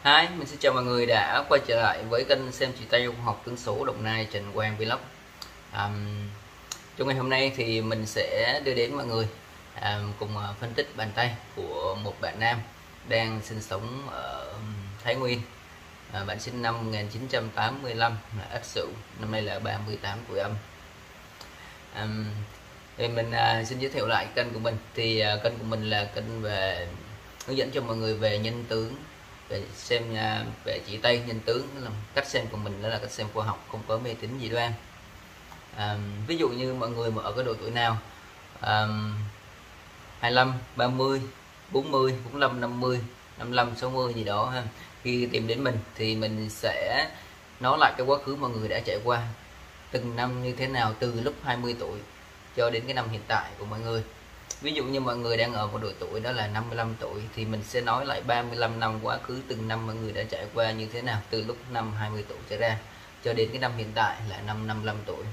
Hi, mình xin chào mọi người đã quay trở lại với kênh xem chỉ tay học tướng số Đồng Nai Trần Quang Vlog. Trong ngày hôm nay thì mình sẽ đưa đến mọi người cùng phân tích bàn tay của một bạn nam đang sinh sống ở Thái Nguyên. Bạn sinh năm 1985, là Ất Sửu, năm nay là 38 tuổi âm. Thì mình xin giới thiệu lại kênh của mình. Thì kênh của mình là kênh về hướng dẫn cho mọi người về nhân tướng, về xem về chỉ tay nhân tướng. Là cách xem của mình đó là cách xem khoa học, không có mê tín dị đoan. Ví dụ như mọi người mà ở cái độ tuổi nào 25, 30, 40, 45, 50, 55, 60 gì đó ha, khi tìm đến mình thì mình sẽ nói lại cái quá khứ mọi người đã trải qua từng năm như thế nào, từ lúc 20 tuổi cho đến cái năm hiện tại của mọi người. Ví dụ như mọi người đang ở một độ tuổi đó là 55 tuổi thì mình sẽ nói lại 35 năm quá khứ, từng năm mọi người đã trải qua như thế nào, từ lúc năm 20 tuổi trở ra cho đến cái năm hiện tại là năm 55 tuổi.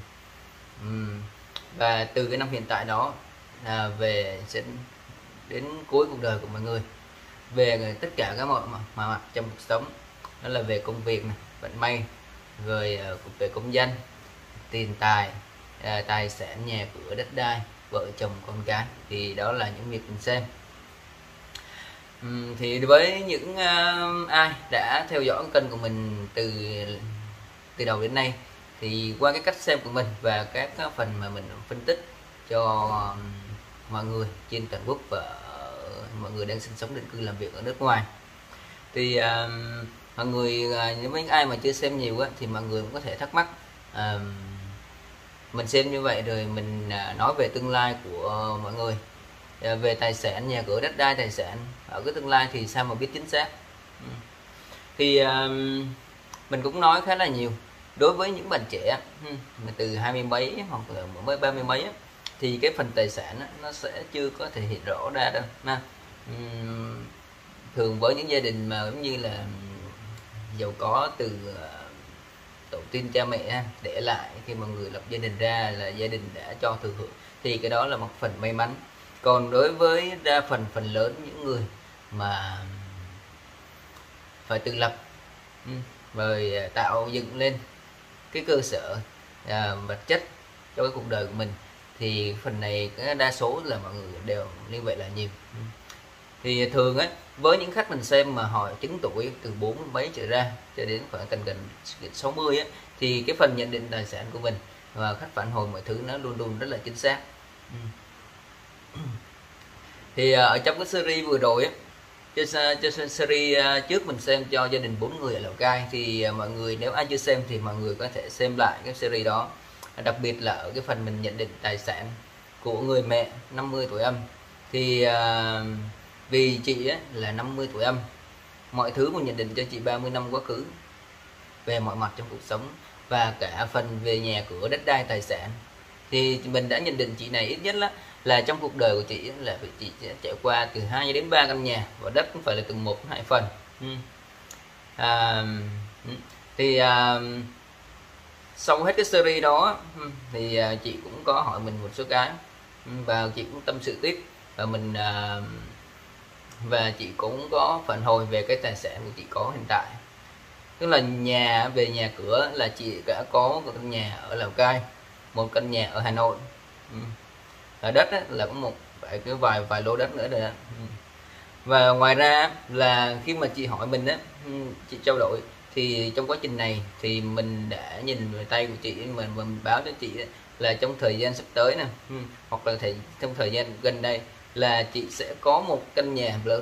Và từ cái năm hiện tại đó về sẽ đến cuối cuộc đời của mọi người, về tất cả các mọi mặt trong cuộc sống, đó là về công việc này, vận may, rồi về công danh, tiền tài, tài sản, nhà cửa, đất đai, vợ chồng, con cái. Thì đó là những việc mình xem. Thì với những ai đã theo dõi kênh của mình từ đầu đến nay, thì qua cái cách xem của mình và các phần mà mình phân tích cho mọi người trên toàn quốc và mọi người đang sinh sống, định cư, làm việc ở nước ngoài, thì mọi người, nếu mấy ai mà chưa xem nhiều á, thì mọi người cũng có thể thắc mắc, mình xem như vậy rồi mình nói về tương lai của mọi người, về tài sản, nhà cửa, đất đai, tài sản ở cái tương lai thì sao mà biết chính xác. Thì mình cũng nói khá là nhiều đối với những bạn trẻ từ 20 mấy hoặc là mới 30 mấy á, thì cái phần tài sản á, nó sẽ chưa có thể hiện rõ ra đâu ha. Thường với những gia đình mà giống như là giàu có từ tổ tiên cha mẹ để lại, khi mà người lập gia đình ra là gia đình đã cho thừa hưởng, thì cái đó là một phần may mắn. Còn đối với đa phần lớn những người mà phải tự lập rồi tạo dựng lên cái cơ sở vật chất cho cái cuộc đời của mình, thì phần này cái đa số là mọi người đều như vậy là nhiều. Thì thường á, với những khách mình xem mà hỏi chứng tuổi từ 40 mấy trở ra cho đến khoảng gần 60 á, thì cái phần nhận định tài sản của mình và khách phản hồi mọi thứ nó luôn luôn rất là chính xác. Thì ở trong cái series vừa rồi á, cho series trước mình xem cho gia đình 4 người ở Lào Cai, thì mọi người nếu ai chưa xem thì mọi người có thể xem lại cái series đó, đặc biệt là ở cái phần mình nhận định tài sản của người mẹ 50 tuổi âm. Thì vì chị á, là 50 tuổi âm, mọi thứ mình nhận định cho chị 30 năm quá khứ về mọi mặt trong cuộc sống, và cả phần về nhà cửa, đất đai, tài sản, thì mình đã nhận định chị này ít nhất là trong cuộc đời của chị là chị sẽ trải qua từ 2 đến 3 căn nhà, và đất cũng phải là từ 1 đến 2 phần. Thì sau hết cái series đó thì chị cũng có hỏi mình một số cái, và chị cũng tâm sự tiếp, và mình và chị cũng có phản hồi về cái tài sản của chị có hiện tại. Tức là về nhà cửa là chị đã có một căn nhà ở Lào Cai, một căn nhà ở Hà Nội, ở đất là có một vài lô đất nữa rồi. Và ngoài ra là khi mà chị hỏi mình chị trao đổi, thì trong quá trình này thì mình đã nhìn về tay của chị, mình báo cho chị là trong thời gian sắp tới nè, hoặc là trong thời gian gần đây là chị sẽ có một căn nhà lớn,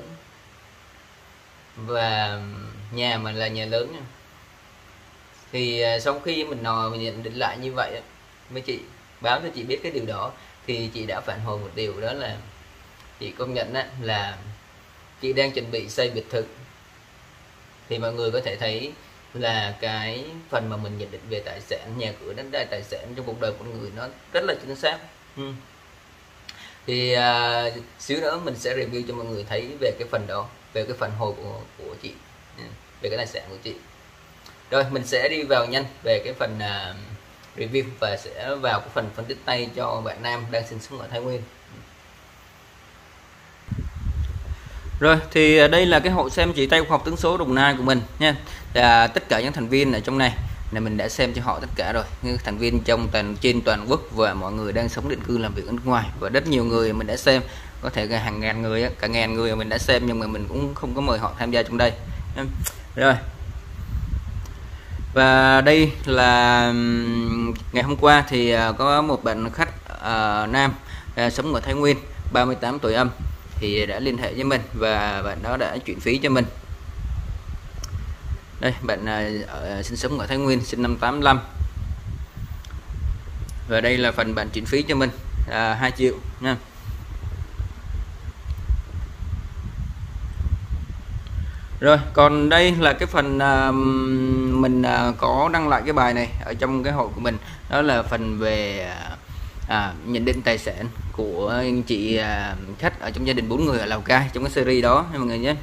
và nhà mà là nhà lớn nha. Thì sau khi mình nhận định lại như vậy với chị, báo cho chị biết cái điều đó, thì chị đã phản hồi một điều, đó là chị công nhận là chị đang chuẩn bị xây biệt thự. Thì mọi người có thể thấy là cái phần mà mình nhận định về tài sản, nhà cửa, đất đai, tài sản trong cuộc đời của người nó rất là chính xác. Thì xíu nữa mình sẽ review cho mọi người thấy về cái phần đó, về cái phản hồi của chị về cái tài sản của chị. Rồi mình sẽ đi vào nhanh về cái phần review, và sẽ vào cái phần phân tích tay cho bạn nam đang sinh sống ở Thái Nguyên. Rồi thì đây là cái hội xem chỉ tay khoa học tướng số Đồng Nai của mình nha. Tất cả những thành viên ở trong này là mình đã xem cho họ tất cả rồi, như thành viên trong trên toàn quốc và mọi người đang sống định cư làm việc ở nước ngoài, và rất nhiều người mình đã xem, có thể là hàng ngàn người, cả ngàn người mình đã xem, nhưng mà mình cũng không có mời họ tham gia trong đây. Rồi, và đây là ngày hôm qua thì có một bạn khách nam sống ở Thái Nguyên, 38 tuổi âm, thì đã liên hệ với mình và bạn đó đã chuyển phí cho mình. Đây, bạn sinh sống ở Thái Nguyên, sinh năm 85, và đây là phần bạn chuyển phí cho mình 2 triệu nha. Rồi, còn đây là cái phần mình có đăng lại cái bài này ở trong cái hội của mình, đó là phần về nhận định tài sản của anh chị khách ở trong gia đình 4 người ở Lào Cai, trong cái series đó mọi người nhé.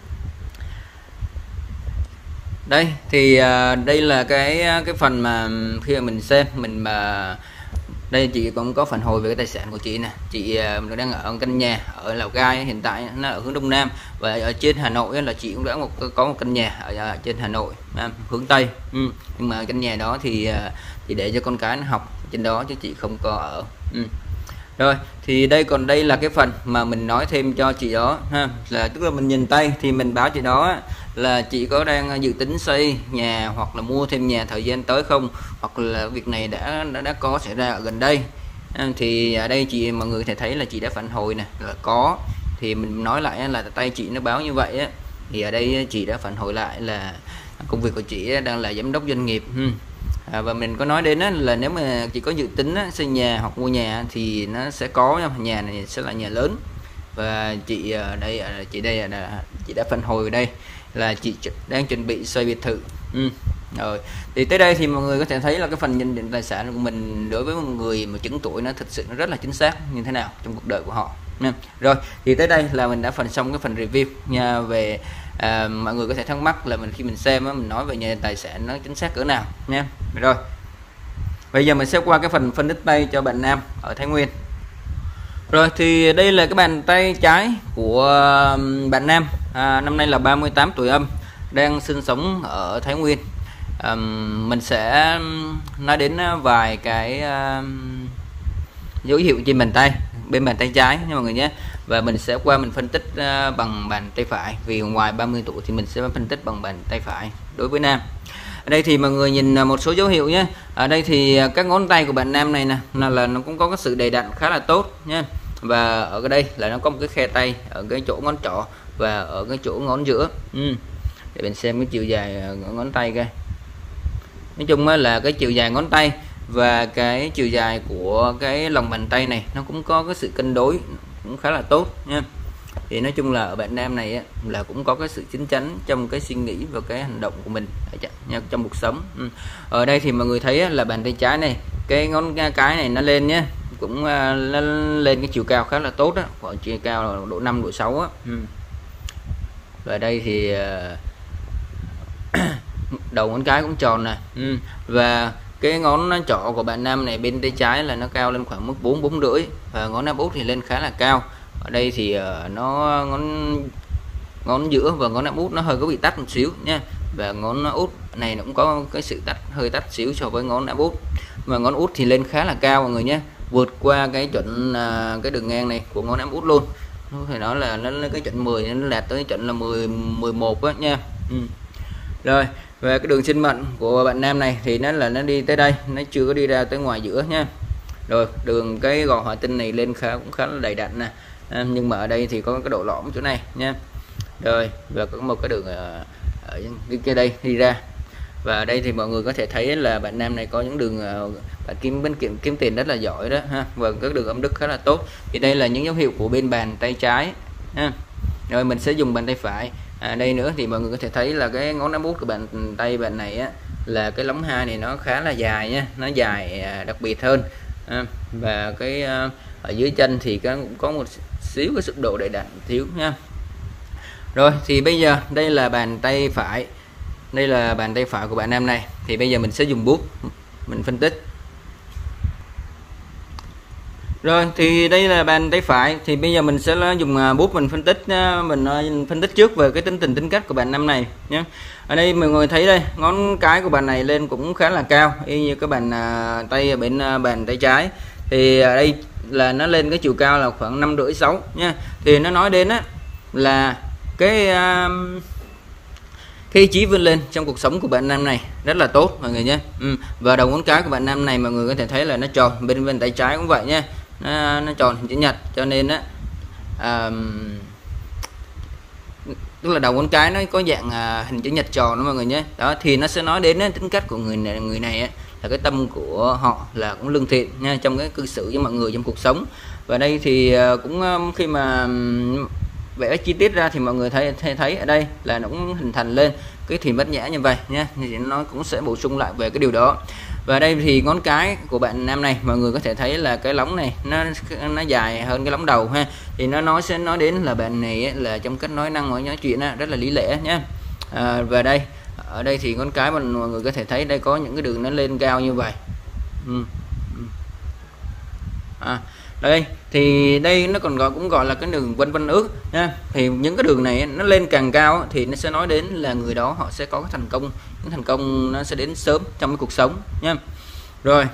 Đây thì đây là cái phần mà khi mà mình xem mình đây chị cũng có phản hồi về cái tài sản của chị nè. Chị đang ở căn nhà ở Lào Cai, hiện tại nó ở hướng đông nam, và ở trên Hà Nội là chị cũng đã có một căn nhà ở trên Hà Nội hướng tây, nhưng mà căn nhà đó thì chị để cho con cái nó học trên đó chứ chị không có ở. Rồi thì còn đây là cái phần mà mình nói thêm cho chị đó ha, là tức là mình nhìn tay thì mình báo chị đó là chị có đang dự tính xây nhà hoặc là mua thêm nhà thời gian tới không, hoặc là việc này đã có xảy ra ở gần đây. Thì ở đây mọi người có thể thấy là chị đã phản hồi nè, là có, thì mình nói lại là tay chị nó báo như vậy á, thì ở đây chị đã phản hồi lại là công việc của chị đang là giám đốc doanh nghiệp. Và mình có nói đến là nếu mà chị có dự tính xây nhà hoặc mua nhà thì nó sẽ có, nhà này sẽ là nhà lớn, và chị ở đây chị đã phản hồi ở đây là chị đang chuẩn bị xây biệt thự. Rồi thì tới đây thì mọi người có thể thấy là cái phần nhận định tài sản của mình đối với một người mà chứng tuổi nó thực sự nó rất là chính xác như thế nào trong cuộc đời của họ. Rồi thì tới đây là mình đã xong cái phần review nha, về mọi người có thể thắc mắc là khi mình xem mình nói về nhà tài sản nó chính xác cỡ nào nha. Rồi bây giờ mình sẽ qua cái phần phân tích tay cho bạn nam ở Thái Nguyên. Rồi thì đây là cái bàn tay trái của bạn nam, năm nay là 38 tuổi âm, đang sinh sống ở Thái Nguyên. Mình sẽ nói đến vài cái dấu hiệu trên bàn tay, bên bàn tay trái nha mọi người nhé, và mình sẽ mình phân tích bằng bàn tay phải, vì ngoài 30 tuổi thì mình sẽ phân tích bằng bàn tay phải đối với nam. Ở đây thì mọi người nhìn một số dấu hiệu nhé. Ở đây thì các ngón tay của bạn nam này nè là nó cũng có cái sự đầy đặn khá là tốt nha, và ở đây là nó có một cái khe tay ở cái chỗ ngón trỏ và ở cái chỗ ngón giữa. Để mình xem cái chiều dài ngón tay coi. Nói chung là cái chiều dài ngón tay và cái chiều dài của cái lòng bàn tay này nó cũng có cái sự cân đối cũng khá là tốt nha. Thì nói chung là ở bạn nam này là cũng có cái sự chín chắn trong cái suy nghĩ và cái hành động của mình trong cuộc sống. Ở đây thì mọi người thấy là bàn tay trái này, cái ngón cái này nó lên nhé, cũng lên cái chiều cao khá là tốt đó, khoảng chiều cao là độ 5 độ 6 á. Và đây thì đầu ngón cái cũng tròn nè, và cái ngón trỏ của bạn nam này bên tay trái là nó cao lên khoảng mức 4 rưỡi, và ngón áp út thì lên khá là cao. Ở đây thì nó ngón giữa và ngón áp út nó hơi có bị tách một xíu nha, và ngón út này nó cũng có cái sự hơi tách xíu so với ngón áp út, mà ngón út thì lên khá là cao mọi người nhé, vượt qua cái chuẩn cái đường ngang này của ngón áp út luôn. Phải nói là nó cái chuẩn 10 nó đạt tới chuẩn là 11 á nha. Rồi về cái đường sinh mệnh của bạn nam này thì nó đi tới đây, nó chưa có đi ra tới ngoài giữa nha. Rồi đường cái gò hỏa tinh này lên cũng khá là đầy đặn nè, nhưng mà ở đây thì có cái độ lõm chỗ này nha. Rồi và có một cái đường ở cái đây đi ra, và ở đây thì mọi người có thể thấy là bạn nam này có những đường bạn kiếm tiền rất là giỏi đó ha, và các đường âm đức khá là tốt. Thì đây là những dấu hiệu của bên bàn tay trái ha. Rồi mình sẽ dùng bàn tay phải. Đây nữa thì mọi người có thể thấy là cái ngón áp út của bạn tay bạn này là cái lóng hai này nó khá là dài nha, nó dài đặc biệt hơn, và cái ở dưới chân thì cũng có một xíu cái sức độ đầy đặn thiếu nha. Rồi thì bây giờ đây là bàn tay phải, đây là bàn tay phải của bạn nam này, thì bây giờ mình sẽ dùng bút mình phân tích. Rồi thì đây là bàn tay phải, thì bây giờ mình sẽ dùng bút mình phân tích trước về cái tính tình tính cách của bạn nam này nhé. Ở đây mọi người thấy đây, ngón cái của bạn này lên cũng khá là cao y như cái bàn tay ở bên bàn tay trái. Thì ở đây là nó lên cái chiều cao là khoảng 5,5 6 nha. Thì nó nói đến á là cái ý chí vươn lên trong cuộc sống của bạn nam này rất là tốt mọi người nhé. Và đầu ngón cái của bạn nam này mọi người có thể thấy là nó tròn, bên tay trái cũng vậy nha, nó tròn hình chữ nhật, cho nên á tức là đầu ngón cái nó có dạng hình chữ nhật tròn đó mọi người nhé. Đó thì nó sẽ nói đến tính cách của người này á, là cái tâm của họ là cũng lương thiện nha, trong cái cư xử với mọi người trong cuộc sống. Và đây thì cũng khi mà vẽ chi tiết ra thì mọi người thấy ở đây là nó cũng hình thành lên cái thìn bát nhã như vậy nha, thì nó cũng sẽ bổ sung lại về cái điều đó. Và đây thì ngón cái của bạn nam này mọi người có thể thấy là cái lóng này nó dài hơn cái lóng đầu ha, thì nó sẽ nói đến là bạn này là trong cách nói năng nói chuyện rất là lý lẽ nhé. Và đây ở đây thì ngón cái mọi người có thể thấy đây có những cái đường nó lên cao như vậy. Đây thì đây nó còn cũng gọi là cái đường vân vân ước nha. Thì những cái đường này nó lên càng cao thì nó sẽ nói đến là người đó họ sẽ có cái thành công, những thành công nó sẽ đến sớm trong cái cuộc sống nha. Rồi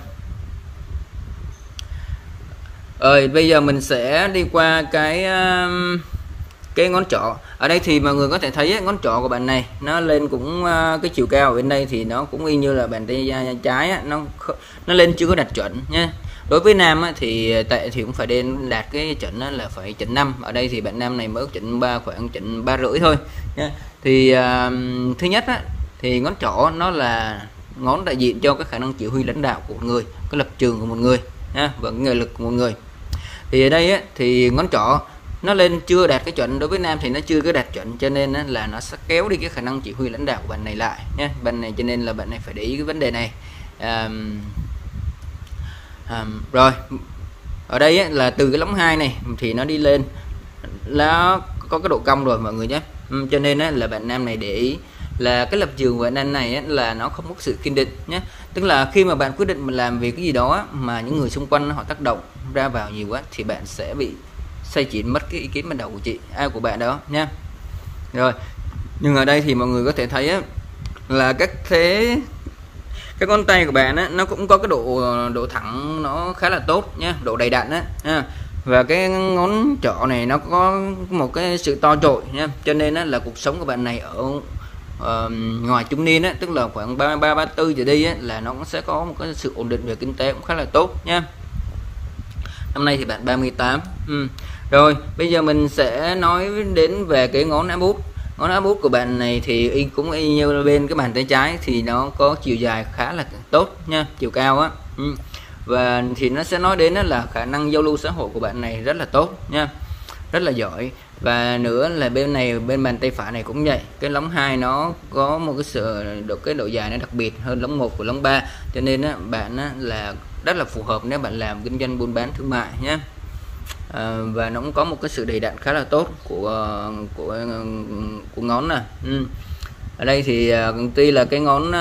bây giờ mình sẽ đi qua cái ngón trỏ. Ở đây thì mọi người có thể thấy ngón trỏ của bạn này nó lên cũng cái chiều cao ở bên đây thì nó cũng y như là bàn tay trái nó lên chưa có đạt chuẩn nha. Đối với nam thì tệ thì cũng phải đến đạt cái chuẩn là phải chuẩn 5. Ở đây thì bạn nam này mới chuẩn 3, khoảng chuẩn 3,5 thôi nha. Thì thứ nhất thì ngón trỏ nó là ngón đại diện cho cái khả năng chỉ huy lãnh đạo của một người, cái lập trường của một người nha, và cái nghị lực của một người. Thì ở đây thì ngón trỏ nó lên chưa đạt cái chuẩn, đối với nam thì nó chưa có đạt chuẩn, cho nên là nó sẽ kéo đi cái khả năng chỉ huy lãnh đạo của bạn này lại nha. Bạn này cho nên là bạn này phải để ý cái vấn đề này. Rồi ở đây là từ cái lóng 2 này thì nó đi lên nó có cái độ cong rồi mọi người nhé. Cho nên là bạn nam này để ý là cái lập trường của bạn nam này là nó không có sự kiên định nhé. Tức là khi mà bạn quyết định mình làm việc cái gì đó mà những người xung quanh họ tác động ra vào nhiều quá thì bạn sẽ bị xoay chuyển mất cái ý kiến ban đầu của của bạn đó nha. Rồi nhưng ở đây thì mọi người có thể thấy là các cái ngón tay của bạn nó cũng có cái độ thẳng nó khá là tốt nhé, độ đầy đặn và cái ngón trỏ này nó có một cái sự to trội nha, cho nên là cuộc sống của bạn này ở ngoài trung niên tức là khoảng 33 34 trở đi là nó cũng sẽ có một cái sự ổn định về kinh tế cũng khá là tốt nha. Năm nay thì bạn 38. Rồi bây giờ mình sẽ nói đến về cái ngón áp út. Ngón áp út của bạn này thì cũng y như bên cái bàn tay trái thì nó có chiều dài khá là tốt nha, chiều cao và thì nó sẽ nói đến là khả năng giao lưu xã hội của bạn này rất là tốt nha, rất là giỏi. Và nữa là bên này, bên bàn tay phải này cũng vậy, cái lóng 2 nó có một cái độ dài nó đặc biệt hơn lóng 1 của lóng 3, cho nên bạn là rất là phù hợp nếu bạn làm kinh doanh buôn bán thương mại nhé. Và nó cũng có một cái sự đầy đặn khá là tốt của ngón này. Ở đây thì tuy là cái ngón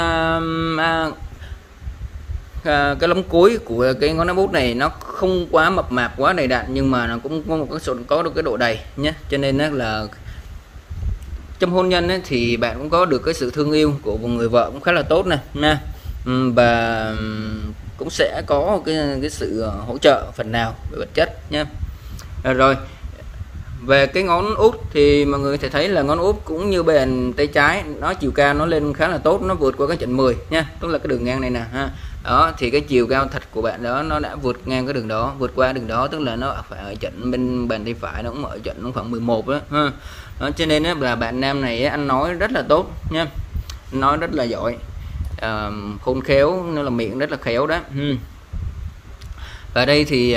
cái lóng cuối của cái ngón áp út này nó không quá mập mạp, quá đầy đặn, nhưng mà nó cũng có một cái độ đầy nhé, cho nên là trong hôn nhân thì bạn cũng có được cái sự thương yêu của một người vợ cũng khá là tốt này nha. Và cũng sẽ có cái sự hỗ trợ phần nào về vật chất nhé. Rồi về cái ngón út thì mọi người sẽ thấy là ngón út cũng như bên tay trái, nó chiều cao nó lên khá là tốt, nó vượt qua cái chuẩn 10 nha, tức là cái đường ngang này nè ha. Đó thì cái chiều cao thật của bạn đó nó đã vượt ngang cái đường đó, vượt qua đường đó, tức là nó phải ở chuẩn bên bàn tay phải nó cũng ở chuẩn nó khoảng 11 đó ha. Đó, cho nên là bạn nam này ăn nói rất là tốt nha, nói rất là giỏi, khôn khéo, nó là miệng rất là khéo đó. Ở đây thì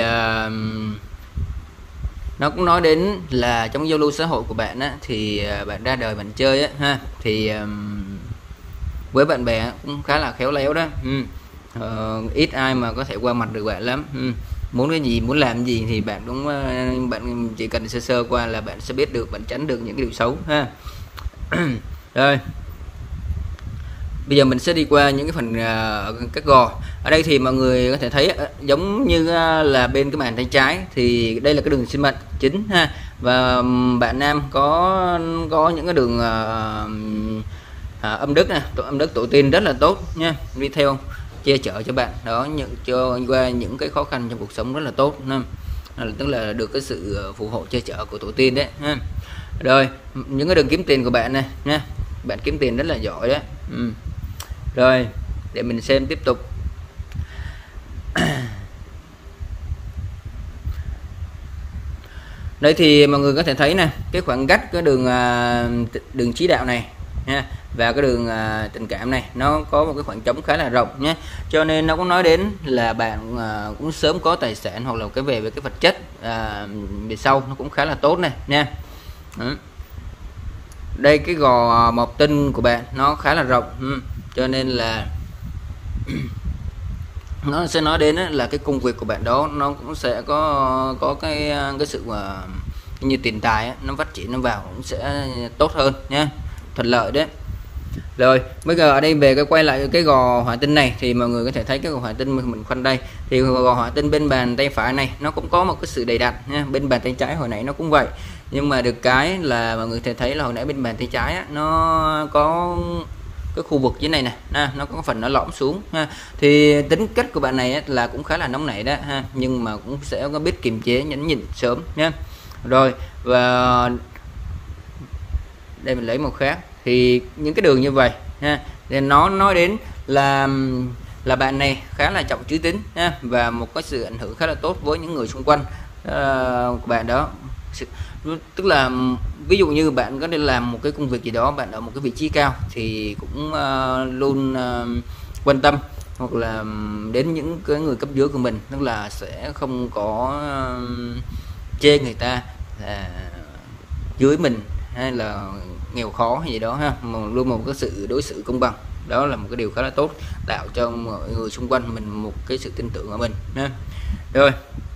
nó cũng nói đến là trong giao lưu xã hội của bạn thì bạn ra đời bạn chơi ha, thì với bạn bè cũng khá là khéo léo đó. Ít ai mà có thể qua mặt được bạn lắm. Muốn cái gì, muốn làm gì thì bạn cũng bạn chỉ cần sơ sơ qua là bạn sẽ biết được, bạn tránh được những cái điều xấu ha. Rồi Bây giờ mình sẽ đi qua những cái phần các gò. Ở đây thì mọi người có thể thấy giống như là bên cái bàn tay trái thì đây là cái đường sinh mệnh chính ha, và bạn nam có những cái đường âm đức nè, âm đức tổ tiên rất là tốt nha, đi theo che chở cho bạn đó, cho qua những cái khó khăn trong cuộc sống rất là tốt ha. Tức là được cái sự phù hộ che chở của tổ tiên đấy ha. Rồi những cái đường kiếm tiền của bạn này nha, bạn kiếm tiền rất là giỏi đấy. Rồi để mình xem tiếp tục. Đây thì mọi người có thể thấy nè, cái khoảng cách cái đường chí đạo này nha, và cái đường tình cảm này nó có một cái khoảng trống khá là rộng nhé, cho nên nó cũng nói đến là bạn cũng sớm có tài sản, hoặc là cái về cái vật chất về sau nó cũng khá là tốt này nha. Đây cái gò mộc tinh của bạn nó khá là rộng, cho nên là nó sẽ nói đến là cái công việc của bạn đó nó cũng sẽ có cái sự như tiền tài nó phát triển, nó vào cũng sẽ tốt hơn nha, thuận lợi đấy. Rồi bây giờ ở đây về cái quay lại cái gò hỏa tinh này thì mọi người có thể thấy cái gò hỏa tinh mình khoanh đây, thì gò hỏa tinh bên bàn tay phải này nó cũng có một cái sự đầy đặn nha, bên bàn tay trái hồi nãy nó cũng vậy, nhưng mà được cái là mọi người thể thấy là hồi nãy bên bàn tay trái nó có cái khu vực dưới này nè, nó có phần nó lõm xuống ha. Thì tính cách của bạn này là cũng khá là nóng nảy đó ha, nhưng mà cũng sẽ có biết kiềm chế, nhẫn nhịn sớm nha. Rồi và đây mình lấy màu khác, thì những cái đường như vậy ha, nên nó nói đến là bạn này khá là trọng chữ tín ha, và một cái sự ảnh hưởng khá là tốt với những người xung quanh của bạn đó. Tức là ví dụ như bạn có nên làm một cái công việc gì đó, bạn ở một cái vị trí cao thì cũng luôn quan tâm hoặc là đến những cái người cấp dưới của mình, tức là sẽ không có chê người ta dưới mình hay là nghèo khó hay gì đó ha, mà luôn một cái sự đối xử công bằng, đó là một cái điều khá là tốt, tạo cho mọi người xung quanh mình một cái sự tin tưởng ở mình ha. Rồi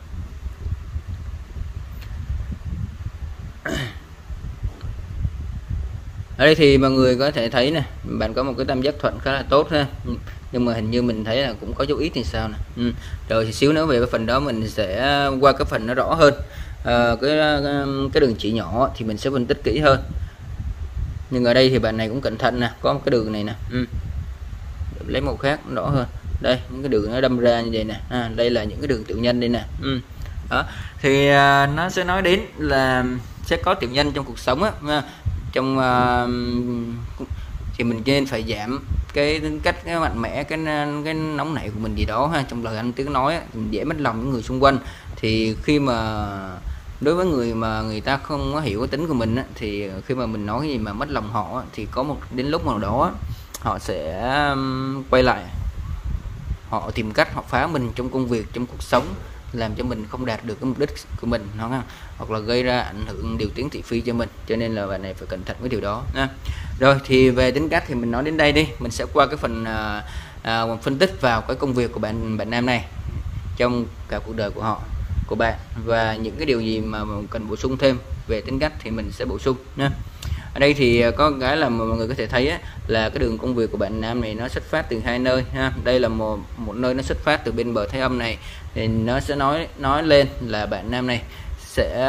ở đây thì mọi người có thể thấy nè, bạn có một cái tam giác thuận khá là tốt ha, nhưng mà hình như mình thấy là cũng có dấu ít thì sao nè. Rồi thì xíu nữa về cái phần đó mình sẽ qua cái phần nó rõ hơn. Cái đường chỉ nhỏ thì mình sẽ phân tích kỹ hơn, nhưng ở đây thì bạn này cũng cẩn thận nè, có một cái đường này nè, lấy màu khác rõ hơn. Đây những cái đường nó đâm ra như vậy nè, đây là những cái đường tiểu nhân đây nè. Đó thì nó sẽ nói đến là sẽ có tiểu nhân trong cuộc sống á, trong thì mình nên phải giảm cái tính cách cái mạnh mẽ, cái nóng nảy của mình gì đó ha, trong lời ăn tiếng nói á, mình dễ mất lòng những người xung quanh. Thì khi mà đối với người mà người ta không có hiểu cái tính của mình á, thì khi mà mình nói cái gì mà mất lòng họ á, thì có một đến lúc nào đó họ sẽ quay lại, họ tìm cách họ phá mình trong công việc, trong cuộc sống, làm cho mình không đạt được cái mục đích của mình, hoặc là gây ra ảnh hưởng điều tiếng thị phi cho mình, cho nên là bạn này phải cẩn thận với điều đó nha. Rồi thì về tính cách thì mình nói đến đây đi, mình sẽ qua cái phần phân tích vào cái công việc của bạn nam này trong cả cuộc đời của bạn, và những cái điều gì mà cần bổ sung thêm về tính cách thì mình sẽ bổ sung nha. Ở đây thì có cái là mọi người có thể thấy á, là cái đường công việc của bạn nam này nó xuất phát từ hai nơi ha. Đây là một nơi nó xuất phát từ bên bờ Thái Âm này, thì nó sẽ nói lên là bạn nam này sẽ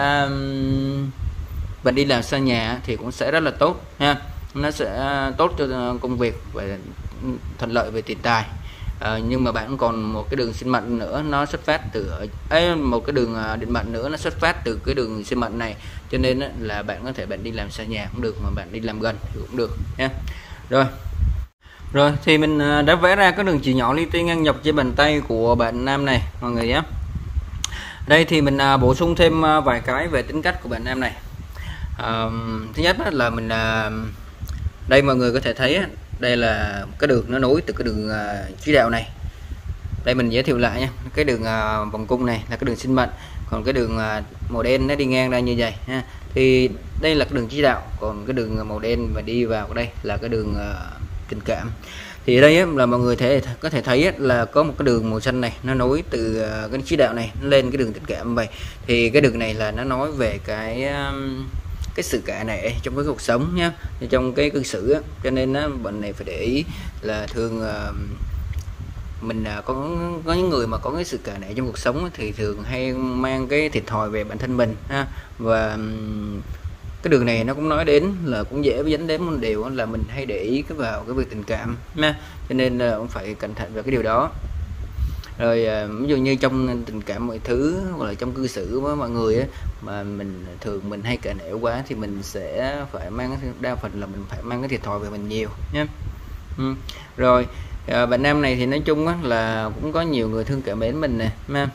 và đi làm xa nhà thì cũng sẽ rất là tốt ha, nó sẽ tốt cho công việc và thuận lợi về tiền tài. Nhưng mà bạn còn một cái đường sinh mệnh nữa nó xuất phát từ một cái đường định mệnh nữa nó xuất phát từ cái đường sinh mệnh này, cho nên là bạn có thể bạn đi làm xa nhà cũng được, mà bạn đi làm gần thì cũng được nha. Rồi thì mình đã vẽ ra cái đường chỉ nhỏ li ti ngang dọc trên bàn tay của bạn nam này mọi người nhé. Đây thì mình bổ sung thêm vài cái về tính cách của bạn nam này. Thứ nhất là mình đây mọi người có thể thấy đây là cái đường nó nối từ cái đường chí đạo này. Đây mình giới thiệu lại nha, cái đường vòng cung này là cái đường sinh mệnh, còn cái đường màu đen nó đi ngang ra như vậy ha, thì đây là cái đường chí đạo, còn cái đường màu đen và đi vào đây là cái đường tình cảm. Thì ở đây là mọi người có thể thấy là có một cái đường màu xanh này nó nối từ cái chí đạo này nó lên cái đường tình cảm vậy, thì cái đường này là nó nói về cái cái sự cả nể trong cái cuộc sống nhé, trong cái cư xử á. Cho nên á, bạn này phải để ý là thường mình có những người mà có cái sự cả nể trong cuộc sống thì thường hay mang cái thiệt thòi về bản thân mình ha. Và cái đường này nó cũng nói đến là cũng dễ dẫn đến một điều là mình hay để ý vào cái việc tình cảm ha. Cho nên là cũng phải cẩn thận về cái điều đó. Rồi ví dụ như trong tình cảm mọi thứ hoặc là trong cư xử với mọi người á, mà mình hay cả nể quá thì mình sẽ phải mang, đa phần là mình phải mang cái thiệt thòi về mình nhiều nhé. Rồi bạn nam này thì nói chung á, là cũng có nhiều người thương cảm mến mình nè ha.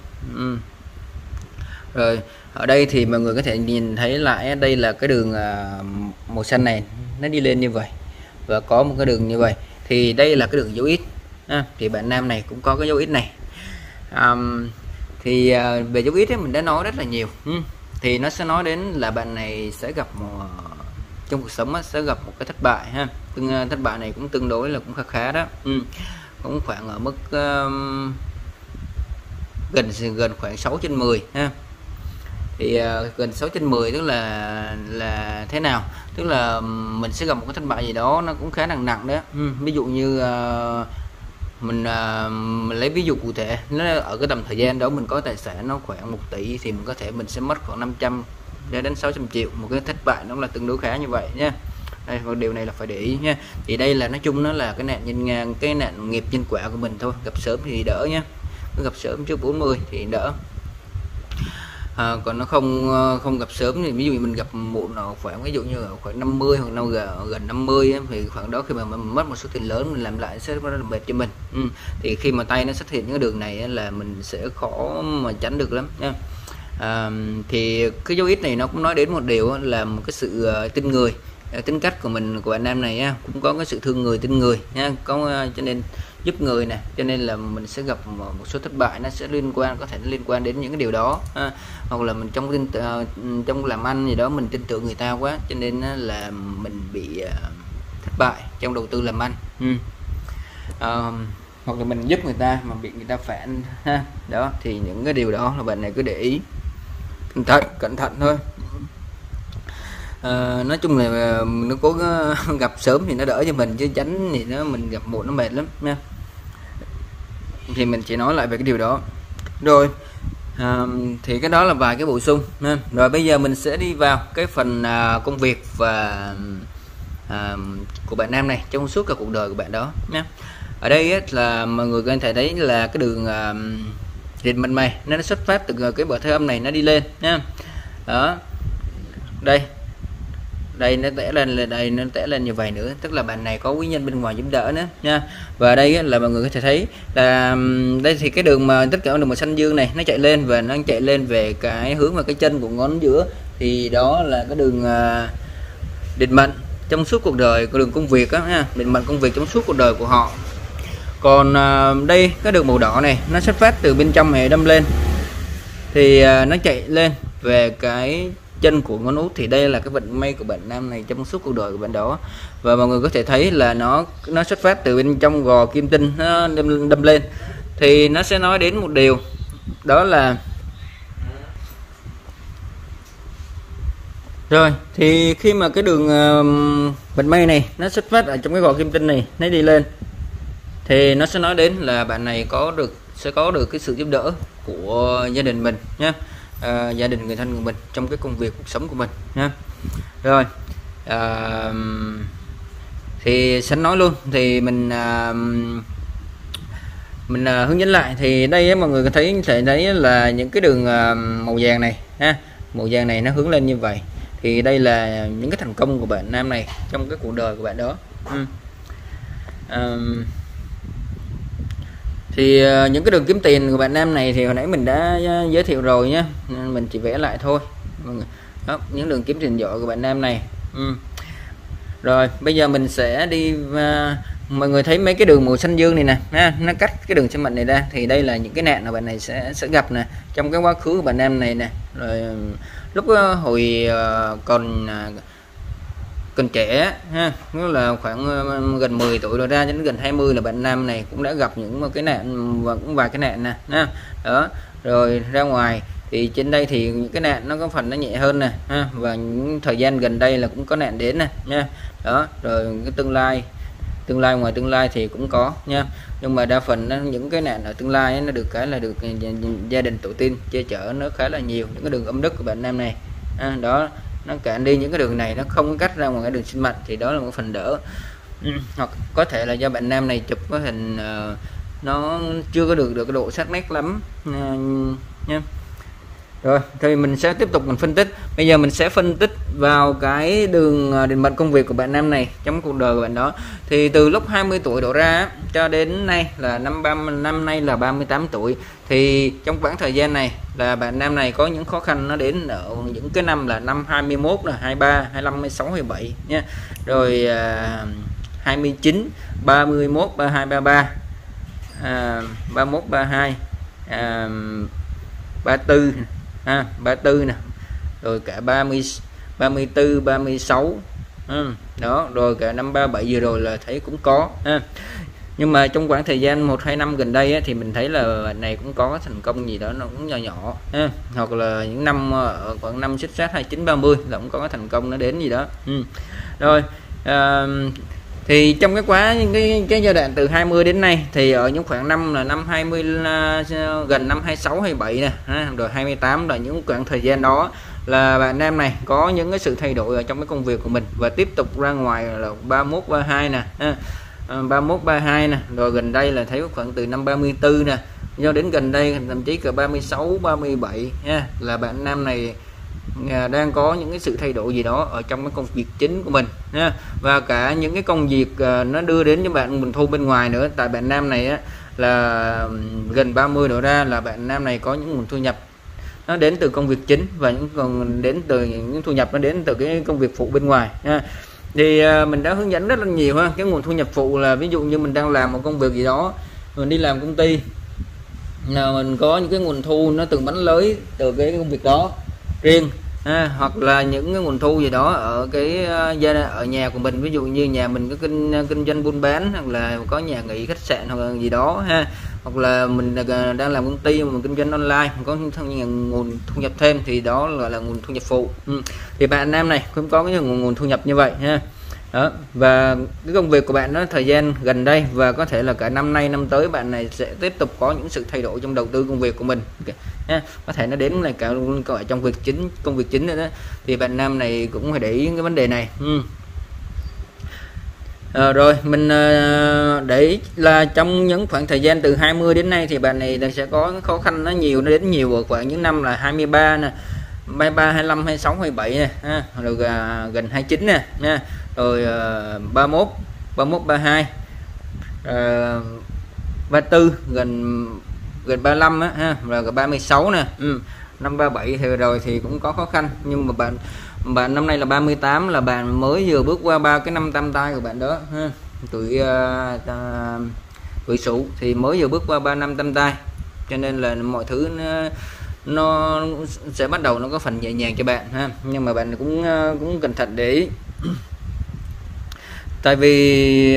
Rồi ở đây thì mọi người có thể nhìn thấy lại đây là cái đường màu xanh này nó đi lên như vậy và có một cái đường như vậy, thì đây là cái đường dấu X thì bạn nam này cũng có cái dấu X này. Về dấu X ấy, mình đã nói rất là nhiều. Thì nó sẽ nói đến là bạn này sẽ gặp trong cuộc sống sẽ gặp một cái thất bại ha. Thất bại này cũng tương đối là cũng khá đó. Cũng khoảng ở mức gần khoảng 6/10 ha. Thì gần 6/10 tức là thế nào, tức là mình sẽ gặp một cái thất bại gì đó nó cũng khá nặng đó. Ví dụ như mình lấy ví dụ cụ thể, nó ở cái tầm thời gian đó mình có tài sản nó khoảng 1 tỷ thì mình sẽ mất khoảng 500 đến 600 triệu. Một cái thất bại nó là tương đối khá như vậy nha. Đây, và điều này là phải để ý nha. Thì đây là nói chung nó là cái nạn nghiệp nhân quả của mình thôi, gặp sớm thì đỡ nhé, gặp sớm trước 40 thì đỡ. Còn nó không gặp sớm thì ví dụ mình gặp muộn ở khoảng ví dụ như ở khoảng 50 hoặc gần 50 ấy, thì khoảng đó khi mà mình mất một số tiền lớn mình làm lại sẽ rất là mệt cho mình. Thì khi mà tay nó xuất hiện những cái đường này ấy, là mình sẽ khó mà tránh được lắm nha. Thì cái dấu X này nó cũng nói đến một điều là một cái sự tin người, tính cách của bạn nam này á, cũng có cái sự thương người tin người nha, cho nên giúp người nè, cho nên là mình sẽ gặp một số thất bại, nó sẽ có thể liên quan đến những cái điều đó hoặc là mình trong làm ăn gì đó mình tin tưởng người ta quá, cho nên là mình bị thất bại trong đầu tư làm ăn. Hoặc là mình giúp người ta mà bị người ta phản ha. Đó thì những cái điều đó là bạn này cứ để ý cẩn thận thôi. Nói chung là nó cố gặp sớm thì nó đỡ cho mình, chứ tránh thì mình gặp muộn nó mệt lắm nha. Thì mình chỉ nói lại về cái điều đó rồi. Thì cái đó là vài cái bổ sung nha. Rồi bây giờ mình sẽ đi vào cái phần công việc và của bạn nam này trong suốt cả cuộc đời của bạn đó nhé. Ở đây ấy, là mọi người có thể thấy là cái đường điện mệnh mày nó xuất phát từ cái bờ thái âm này nó đi lên nha. Đó, đây nó tẽ lên, đây nó tẽ lên như vậy nữa, tức là bạn này có quý nhân bên ngoài giúp đỡ nữa nha. Và đây là mọi người có thể thấy là đây thì cái đường mà tất cả đường màu xanh dương này nó chạy lên và nó chạy lên về cái hướng và cái chân của ngón giữa, thì đó là cái đường định mệnh trong suốt cuộc đời, cái đường công việc á nha, định mệnh công việc trong suốt cuộc đời của họ. Còn đây cái đường màu đỏ này nó xuất phát từ bên trong hệ đâm lên, thì nó chạy lên về cái chân của ngón út, thì đây là cái vận may của bạn nam này trong suốt cuộc đời của bạn đó. Và mọi người có thể thấy là nó xuất phát từ bên trong gò kim tinh nó đâm lên, thì nó sẽ nói đến một điều, đó là rồi thì khi mà cái đường vận may này nó xuất phát ở trong cái gò kim tinh này nó đi lên, thì nó sẽ nói đến là bạn này sẽ có được cái sự giúp đỡ của gia đình mình nhé, gia đình người thân của mình trong cái công việc cuộc sống của mình nha. Rồi thì sẽ nói luôn, thì mình hướng dẫn lại. Thì đây mọi người có thể thấy là những cái đường màu vàng này ha, màu vàng này nó hướng lên như vậy, thì đây là những cái thành công của bạn nam này trong cái cuộc đời của bạn đó. Thì những cái đường kiếm tiền của bạn nam này thì hồi nãy mình đã giới thiệu rồi nhé, nên mình chỉ vẽ lại thôi. Đó, những đường kiếm tiền giỏi của bạn nam này. Rồi bây giờ mình sẽ đi mọi người thấy mấy cái đường màu xanh dương này nè ha, nó cắt cái đường sinh mệnh này ra, thì đây là những cái nạn mà bạn này sẽ gặp nè trong cái quá khứ của bạn nam này nè. Rồi lúc hồi còn trẻ ha, nó là khoảng gần 10 tuổi rồi ra đến gần 20 là bạn nam này cũng đã gặp những cái nạn và cũng vài cái nạn nè ha. Đó rồi ra ngoài thì trên đây thì những cái nạn nó có phần nó nhẹ hơn nè ha, và những thời gian gần đây là cũng có nạn đến nè nha. Đó, rồi cái tương lai ngoài tương lai thì cũng có nha, nhưng mà đa phần những cái nạn ở tương lai nó được cái là được gia đình tổ tiên che chở nó khá là nhiều những cái đường âm đức của bạn nam này. Đó, nó cản đi những cái đường này, nó không có cắt ra ngoài cái đường sinh mạch, thì đó là một phần đỡ. Hoặc có thể là do bạn nam này chụp cái hình nó chưa có được cái độ sắc nét lắm nha. Rồi thì mình sẽ tiếp tục mình phân tích. Bây giờ mình sẽ phân tích vào cái đường định mệnh công việc của bạn nam này trong cuộc đời của bạn đó. Thì từ lúc 20 tuổi đổ ra cho đến nay là năm nay là 38 tuổi, thì trong khoảng thời gian này là bạn nam này có những khó khăn nó đến ở những cái năm là năm 21 là 23, 25, 26, 27 nha. Rồi 29, 31, 32, 33, 31, 32, 34 34 nè, rồi cả 30, 34, 36 đó, rồi cả năm 37 vừa rồi là thấy cũng có nhưng mà trong khoảng thời gian 1-2 năm gần đây thì mình thấy là bạn này cũng có thành công gì đó nó cũng nhỏ nhỏ hoặc là những năm ở khoảng năm xích sát 29, 30 là cũng có thành công nó đến gì đó. Rồi thì trong cái giai đoạn từ 20 đến nay thì ở những khoảng năm là năm 20 gần năm 26, 27 nè, rồi 28 là những khoảng thời gian đó là bạn nam này có những cái sự thay đổi ở trong cái công việc của mình và tiếp tục ra ngoài là 31, 32 nè, 31, 32 nè, rồi gần đây là thấy khoảng từ năm 34 nè, do đến gần đây thậm chí cả 36, 37 nha, là bạn nam này đang có những cái sự thay đổi gì đó ở trong cái công việc chính của mình nha, và cả những cái công việc nó đưa đến cho bạn nguồn thu bên ngoài nữa. Tại bạn nam này là gần 30 độ ra là bạn nam này có những nguồn thu nhập nó đến từ công việc chính và những còn đến từ những thu nhập nó đến từ cái công việc phụ bên ngoài nha. Thì mình đã hướng dẫn rất là nhiều ha, cái nguồn thu nhập phụ là ví dụ như mình đang làm một công việc gì đó, mình đi làm công ty nào mình có những cái nguồn thu nó từ bánh lưới từ cái công việc đó riêng hoặc là những cái nguồn thu gì đó ở cái ở nhà của mình, ví dụ như nhà mình có kinh doanh buôn bán hoặc là có nhà nghỉ khách sạn hoặc là gì đó hoặc là mình đang làm công ty mà mình kinh doanh online có nguồn thu nhập thêm thì đó gọi là nguồn thu nhập phụ. Thì bạn nam này cũng có cái nguồn thu nhập như vậy ha. Đó, và cái công việc của bạn nó thời gian gần đây và có thể là cả năm nay năm tới bạn này sẽ tiếp tục có những sự thay đổi trong đầu tư công việc của mình có thể nó đến là cả trong công việc chính nữa đó, thì bạn nam này cũng phải để ý cái vấn đề này. Rồi mình để ý là trong những khoảng thời gian từ 20 đến nay thì bạn này sẽ có khó khăn nó đến nhiều ở khoảng những năm là 23 nè, 23, 25, 26, 27 nè rồi gần 29 nè nha, rồi 31, 32, 34 gần 35 rồi 36 nè, năm 37 thì rồi thì cũng có khó khăn, nhưng mà bạn năm nay là 38 là bạn mới vừa bước qua 3 cái năm tam tai của bạn đó tuổi Sửu thì mới vừa bước qua 3 năm tam tai, cho nên là mọi thứ nó sẽ bắt đầu nó có phần nhẹ nhàng cho bạn nhưng mà bạn cũng cẩn thận để ý. Tại vì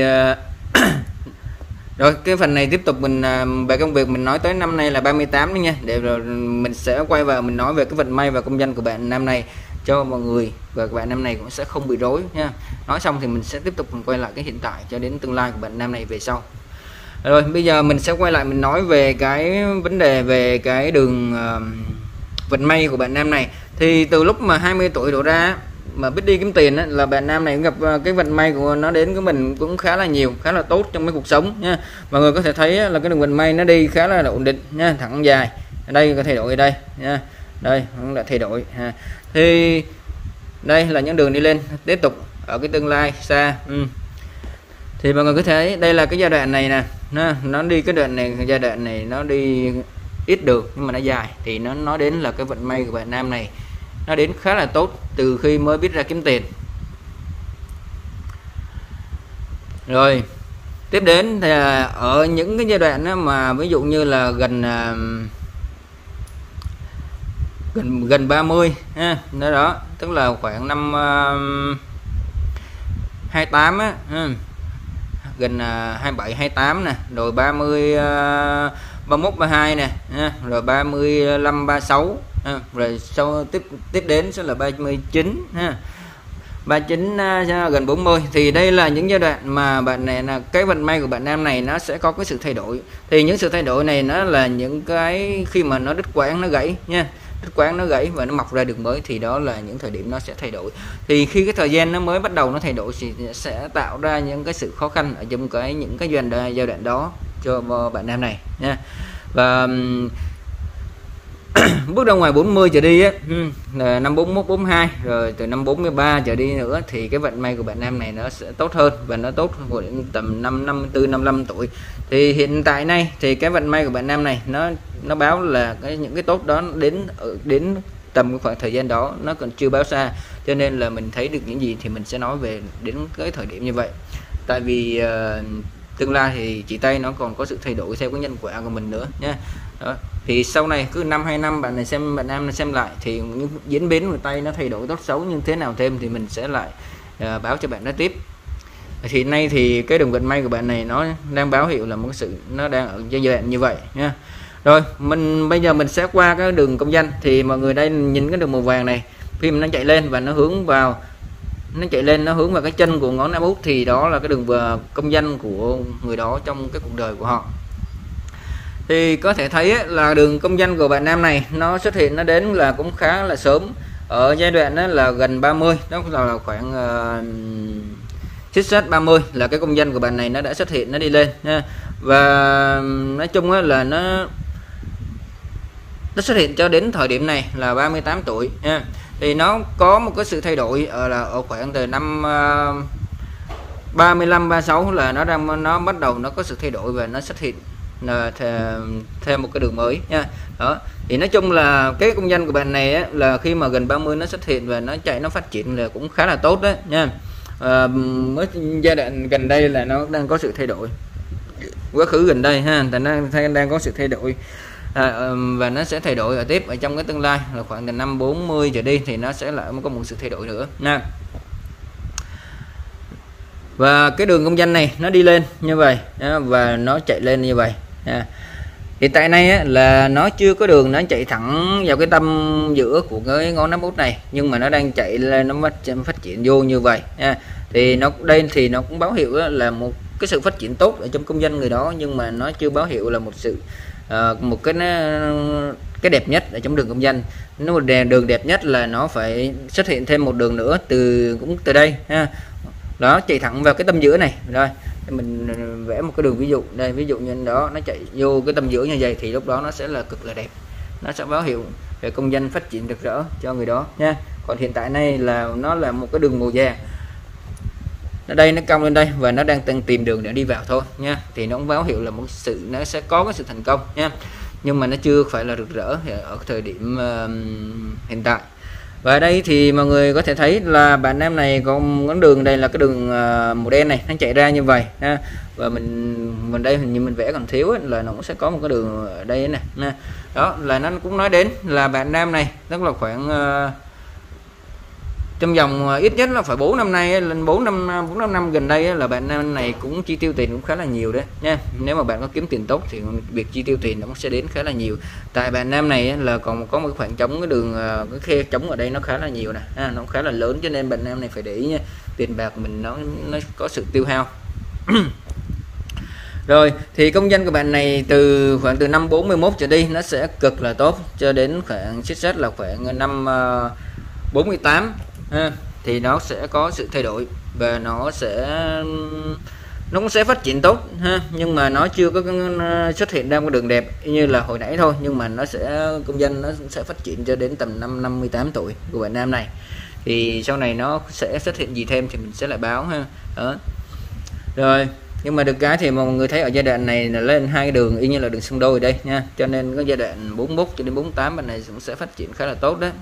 rồi cái phần này tiếp tục mình về công việc mình nói tới năm nay là 38 đó nha, để rồi mình sẽ quay vào mình nói về cái vận may và công danh của bạn năm này cho mọi người, và các bạn năm này cũng sẽ không bị rối nha. Nói xong thì mình sẽ tiếp tục mình quay lại cái hiện tại cho đến tương lai của bạn năm này về sau. Rồi bây giờ mình sẽ quay lại mình nói về cái vấn đề về cái đường vận may của bạn nam này. Thì từ lúc mà 20 tuổi đổ ra mà biết đi kiếm tiền là bạn nam này gặp cái vận may của nó đến của mình cũng khá là nhiều, khá là tốt trong cái cuộc sống nha. Mọi người có thể thấy là cái đường vận may nó đi khá là ổn định nha, thẳng dài. Ở đây có thay đổi ở đây nha, đây cũng đã thay đổi thì đây là những đường đi lên tiếp tục ở cái tương lai xa. Thì mọi người có thể đây là cái giai đoạn này nè, nó đi cái đoạn này, giai đoạn này nó đi ít đường nhưng mà nó dài, thì nó nói đến là cái vận may của bạn nam này nó đến khá là tốt từ khi mới biết ra kiếm tiền. Rồi tiếp đến thì ở những cái giai đoạn đó mà ví dụ như là gần 30 đó, tức là khoảng năm 28 gần 27, 28 nè, rồi 30, 31, 32 nè rồi 35, 36 ha. Rồi sau tiếp đến sẽ là 39 ha, 39 gần 40. Thì đây là những giai đoạn mà bạn này là cái vận may của bạn nam này nó sẽ có cái sự thay đổi. Thì những sự thay đổi này nó là những cái khi mà nó đứt quãng nó gãy nha, đứt quãng nó gãy và nó mọc ra đường mới, thì đó là những thời điểm nó sẽ thay đổi. Thì khi cái thời gian nó mới bắt đầu nó thay đổi thì sẽ tạo ra những cái sự khó khăn ở trong những cái giai đoạn đó cho bạn nam này nha. Và bước ra ngoài 40 trở đi á, là năm 41 42 rồi từ năm 43 trở đi nữa thì cái vận may của bạn nam này nó sẽ tốt hơn, và nó tốt hơn đến tầm năm 54 55 tuổi. Thì hiện tại nay thì cái vận may của bạn nam này nó báo là những cái tốt đó đến tầm cái khoảng thời gian đó nó còn chưa báo xa, cho nên là mình thấy được những gì thì mình sẽ nói về đến cái thời điểm như vậy. Tại vì tương lai thì chỉ tay nó còn có sự thay đổi theo cái nhân quả của mình nữa nha. Đó. Thì sau này cứ 5-2 năm bạn nam này xem lại thì những diễn biến của tay nó thay đổi tốt xấu như thế nào thêm thì mình sẽ lại báo cho bạn nó tiếp. Thì nay thì cái đường vận may của bạn này nó đang báo hiệu là một sự nó đang ở giai đoạn như vậy nha. Rồi bây giờ mình sẽ qua cái đường công danh. Thì mọi người đây nhìn cái đường màu vàng này, khi mà nó chạy lên và nó hướng vào cái chân của ngón áp út thì đó là cái đường công danh của người đó trong cái cuộc đời của họ. Thì có thể thấy là đường công danh của bạn nam này nó xuất hiện, nó đến là cũng khá là sớm, ở giai đoạn đó là gần 30, đó là khoảng xích sát 30 là cái công danh của bạn này nó đã xuất hiện, nó đi lên nha. Và nói chung là nó xuất hiện cho đến thời điểm này là 38 tuổi nha. Thì nó có một cái sự thay đổi ở khoảng từ năm 35 36 là nó bắt đầu nó có sự thay đổi và nó xuất hiện thêm một cái đường mới nha. Đó thì nói chung là cái công danh của bạn này á, là khi mà gần 30 nó xuất hiện và nó chạy nó phát triển là cũng khá là tốt đấy nha. Mới giai đoạn gần đây là nó đang có sự thay đổi, quá khứ gần đây ha, nó đang có sự thay đổi. Và nó sẽ thay đổi ở tiếp ở trong cái tương lai là khoảng từ năm 40 trở đi thì nó sẽ lại có một sự thay đổi nữa nha. Và cái đường công danh này nó đi lên như vậy và nó chạy lên như vậy. Thì tại nay là nó chưa có đường nó chạy thẳng vào cái tâm giữa của cái ngón áp út này, nhưng mà nó đang chạy lên, nó phát triển vô như vậy nha. Thì nó đây thì nó cũng báo hiệu là một cái sự phát triển tốt ở trong công danh người đó, nhưng mà nó chưa báo hiệu là một cái đẹp nhất ở trong đường công danh. Nó đường đẹp nhất là nó phải xuất hiện thêm một đường nữa cũng từ đây ha. Đó, chạy thẳng vào cái tâm giữa này. Rồi mình vẽ một cái đường ví dụ đây, ví dụ như đó, nó chạy vô cái tâm giữa như vậy thì lúc đó nó sẽ là cực là đẹp, nó sẽ báo hiệu về công danh phát triển rực rỡ cho người đó nha. Còn hiện tại này là nó là một cái đường màu vàng, ở đây nó cong lên đây và nó đang tìm đường để đi vào thôi nha. Thì nó cũng báo hiệu là nó sẽ có cái sự thành công nha, nhưng mà nó chưa phải là rực rỡ ở thời điểm hiện tại. Và đây thì mọi người có thể thấy là bạn nam này có con đường, đây là cái đường màu đen này, nó chạy ra như vậy ha. Và mình đây hình như mình vẽ còn thiếu là nó cũng sẽ có một cái đường ở đây này nha. Đó là nó cũng nói đến là bạn nam này tức là khoảng trong vòng ít nhất là phải 4 năm nay, lên 4 5 năm gần đây là bạn nam này cũng chi tiêu tiền cũng khá là nhiều đấy nha. Nếu mà bạn có kiếm tiền tốt thì việc chi tiêu tiền nó sẽ đến khá là nhiều. Tại bạn nam này là còn có một khoảng trống, cái đường cái khe trống ở đây nó khá là nhiều nè, nó khá là lớn, cho nên bạn nam này phải để ý nha, tiền bạc mình nó có sự tiêu hao. Rồi thì công danh của bạn này khoảng từ năm 41 trở đi nó sẽ cực là tốt, cho đến khoảng xích sát là khoảng năm 48 thì nó sẽ có sự thay đổi và nó cũng sẽ phát triển tốt ha, nhưng mà nó chưa có xuất hiện ra một đường đẹp như là hồi nãy thôi, nhưng mà công danh nó sẽ phát triển cho đến tầm năm 58 tuổi của bạn nam này. Thì sau này nó sẽ xuất hiện gì thêm thì mình sẽ lại báo ha. Đó. Rồi nhưng mà được cái thì mọi người thấy ở giai đoạn này là lên hai đường y như là đường xung đôi đây nha, cho nên có giai đoạn 41 cho đến 48 bạn này cũng sẽ phát triển khá là tốt đấy.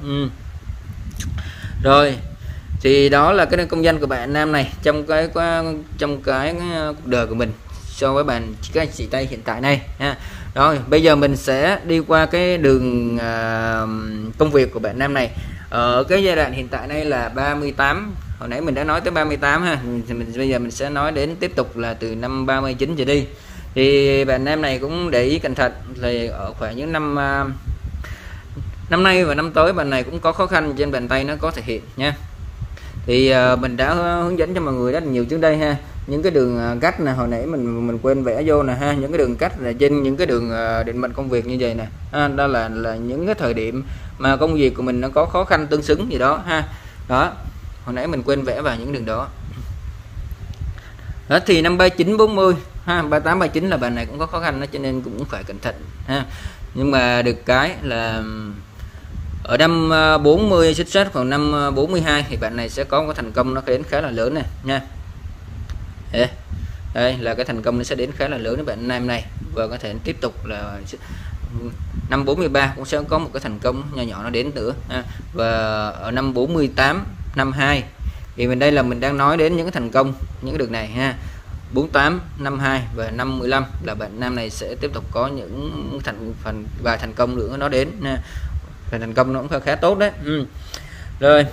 Rồi thì đó là cái công danh của bạn nam này trong cái cuộc đời của mình so với các chị tay hiện tại này nha. Rồi bây giờ mình sẽ đi qua cái đường công việc của bạn nam này ở cái giai đoạn hiện tại này là 38. Hồi nãy mình đã nói tới 38 ha, bây giờ mình sẽ nói đến tiếp tục là từ năm 39 trở đi. Thì bạn nam này cũng để ý cẩn thận, thì ở khoảng những năm năm nay và năm tới bạn này cũng có khó khăn trên bàn tay nó có thể hiện nha. Thì mình đã hướng dẫn cho mọi người rất là nhiều trước đây ha, những cái đường cắt này hồi nãy mình quên vẽ vô nè ha, những cái đường cắt là trên những cái đường định mệnh công việc như vậy nè đó là những cái thời điểm mà công việc của mình nó có khó khăn tương xứng gì đó ha. Đó, hồi nãy mình quên vẽ vào những đường đó. Đó thì năm 39 40 ha, 38 39 là bạn này cũng có khó khăn đó, cho nên cũng phải cẩn thận ha. Nhưng mà được cái là ở năm 40 xuất sắc, còn năm 42 thì bạn này sẽ có một cái thành công nó đến khá là lớn này nha. Đây là cái thành công nó sẽ đến khá là lớn với bạn nam này, và có thể tiếp tục là năm 43 cũng sẽ có một cái thành công nhỏ nhỏ nó đến nữa ha. Và ở năm 48 52 thì mình đây là mình đang nói đến những cái thành công những cái đường này ha. 48 52 và 55 là bạn nam này sẽ tiếp tục có những thành công nữa nó đến nha. Và thành công nó cũng khá tốt đấy. Rồi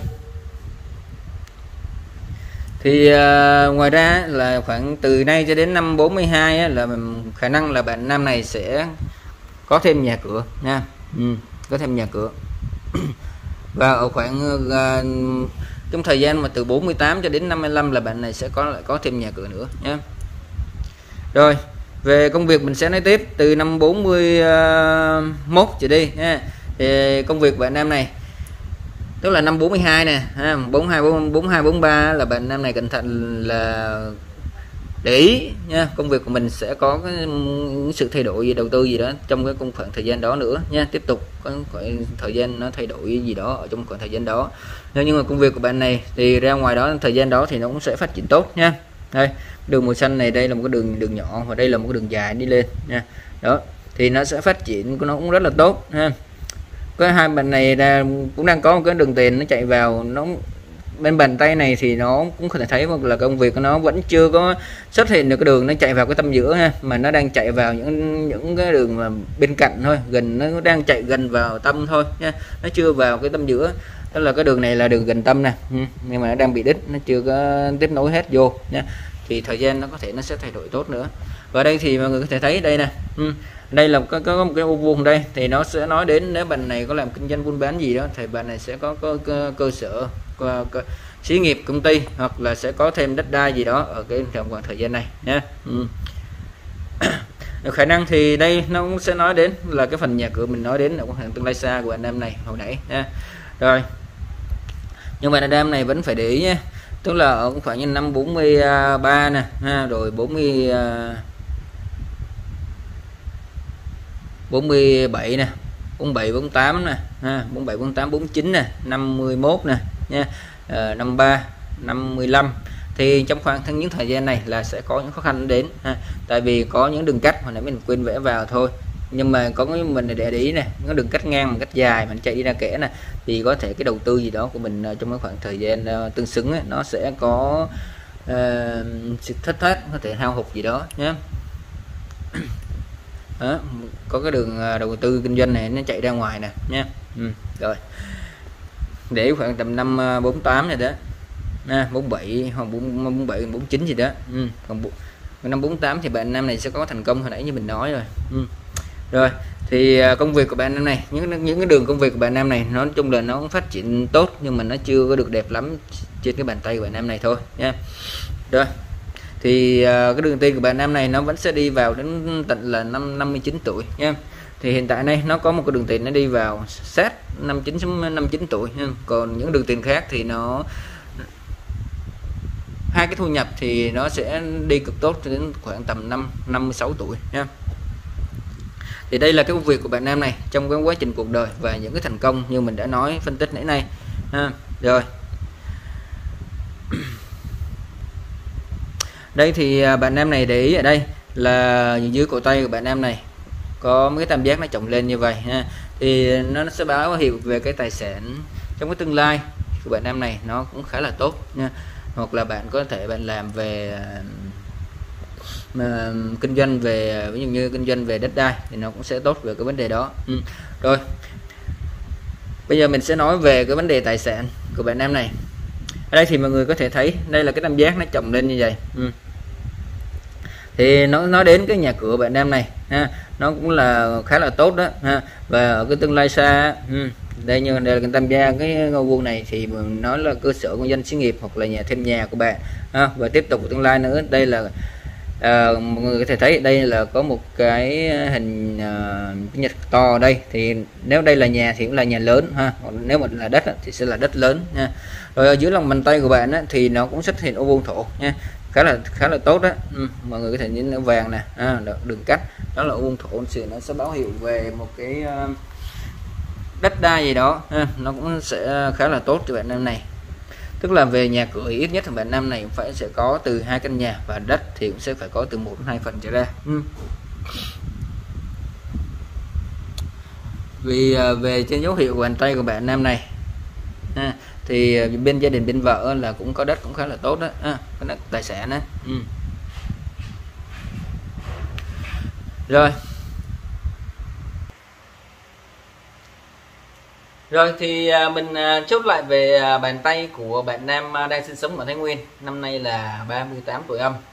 thì ngoài ra là khoảng từ nay cho đến năm 42 á, là khả năng là bạn nam này sẽ có thêm nhà cửa nha. Có thêm nhà cửa. Và ở khoảng trong thời gian mà từ 48 cho đến 55 là bạn này sẽ có thêm nhà cửa nữa nhé. Rồi về công việc mình sẽ nói tiếp từ năm 41 trở đi nha. Thì công việc bạn nam này tức là năm 42 nè ha, 42 43 là bạn nam này cẩn thận là để ý nha, công việc của mình sẽ có cái sự thay đổi gì đầu tư gì đó trong cái khoảng thời gian đó nữa nha. Tiếp tục có khoảng thời gian nó thay đổi gì đó ở trong khoảng thời gian đó. Nhưng mà công việc của bạn này thì ra ngoài đó thời gian đó thì nó cũng sẽ phát triển tốt nha. Đây đường màu xanh này, đây là một cái đường nhỏ và đây là một cái đường dài đi lên nha. Đó thì nó sẽ phát triển của nó cũng rất là tốt ha. Cái hai bạn này cũng đang có một cái đường tiền nó chạy vào, nó bên bàn tay này thì nó cũng có thể thấy là công việc của nó vẫn chưa có xuất hiện được cái đường nó chạy vào cái tâm giữa ha, mà nó đang chạy vào những cái đường mà bên cạnh thôi, nó đang chạy gần vào tâm thôi nha, nó chưa vào cái tâm giữa. Đó là cái đường này là đường gần tâm nè, nhưng mà nó đang bị đứt, nó chưa có tiếp nối hết vô nha. Thì thời gian nó có thể nó sẽ thay đổi tốt nữa. Và đây thì mọi người có thể thấy đây nè, đây là có một cái ô vuông đây thì nó sẽ nói đến nếu bạn này có làm kinh doanh buôn bán gì đó thì bạn này sẽ có cơ sở xí nghiệp công ty, hoặc là sẽ có thêm đất đai gì đó ở cái trong khoảng thời gian này nhé. Khả năng thì đây nó cũng sẽ nói đến là cái phần nhà cửa mình nói đến là khoảng tương lai xa của anh em này hồi nãy nha. Rồi nhưng mà anh em này vẫn phải để ý nhé, tức là ở khoảng như năm 43 nè ha, rồi 47 nè, 47 48 nè ha, 47 48 49 nè, 51 nè nha, 53 55 thì trong khoảng những thời gian này là sẽ có những khó khăn đến ha. Tại vì có những đường cắt hồi nãy mình quên vẽ vào thôi, nhưng mà có cái mình để ý này, có đường cắt ngang một cách dài mình chạy đi ra kẽ này thì có thể cái đầu tư gì đó của mình trong cái khoảng thời gian tương xứng ấy, nó sẽ có sự thất thoát, có thể hao hụt gì đó nhé. Đó, có cái đường đầu tư kinh doanh này nó chạy ra ngoài nè nha. Rồi để khoảng tầm năm 48 này đó, 47 hoặc 47 49 gì đó. Còn năm 48 thì bạn nam này sẽ có thành công hồi nãy như mình nói rồi. Rồi thì công việc của bạn nam này, những cái đường công việc của bạn nam này nói chung là nó cũng phát triển tốt, nhưng mà nó chưa có được đẹp lắm trên cái bàn tay của bạn nam này thôi nha. Rồi thì cái đường tiền của bạn nam này nó vẫn sẽ đi vào đến tận là 59 tuổi nha. Thì hiện tại đây nó có một cái đường tiền nó đi vào sát 59 tuổi nha. Còn những đường tiền khác thì nó hai cái thu nhập thì nó sẽ đi cực tốt đến khoảng tầm 56 tuổi nha. Thì đây là cái công việc của bạn nam này trong cái quá trình cuộc đời và những cái thành công như mình đã nói phân tích nãy nay ha. Rồi đây thì bạn nam này để ý ở đây là dưới cổ tay của bạn nam này có mấy cái tam giác nó chồng lên như vậy ha, thì nó sẽ báo hiệu về cái tài sản trong cái tương lai của bạn nam này nó cũng khá là tốt nha. Hoặc là bạn có thể bạn làm về kinh doanh về ví dụ như kinh doanh về đất đai thì nó cũng sẽ tốt về cái vấn đề đó. Rồi bây giờ mình sẽ nói về cái vấn đề tài sản của bạn nam này. Ở đây thì mọi người có thể thấy đây là cái tam giác nó chồng lên như vậy. Thì nó nói đến cái nhà cửa bạn nam này ha, nó cũng là khá là tốt đó ha. Và ở cái tương lai xa Đây như đây là tam gia, cái ngôi vuông này thì mình nói là cơ sở kinh doanh xí nghiệp hoặc là nhà thêm nhà của bạn ha. Và tiếp tục tương lai nữa, đây là mọi người có thể thấy đây là có một cái hình nhật to ở đây, thì nếu đây là nhà thì cũng là nhà lớn ha, còn nếu mà là đất thì sẽ là đất lớn nha. Rồi ở dưới lòng bàn tay của bạn thì nó cũng xuất hiện ô vuông thổ nha, khá là tốt đó. Mọi người có thể nhìn nó vàng nè, đường cắt đó là ô vuông thổ, thì nó sẽ báo hiệu về một cái đất đai gì đó ha. Nó cũng sẽ khá là tốt cho bạn nam này, tức là về nhà cửa ít nhất thì bạn nam này cũng sẽ có từ 2 căn nhà, và đất thì cũng sẽ phải có từ 1 đến 2 phần trở ra. Vì về trên dấu hiệu của bàn tay của bạn nam này thì bên gia đình bên vợ là cũng có đất cũng khá là tốt đó, có đất tài sản đó. Rồi thì mình chốt lại về bàn tay của bạn nam đang sinh sống ở Thái Nguyên, năm nay là 38 tuổi âm.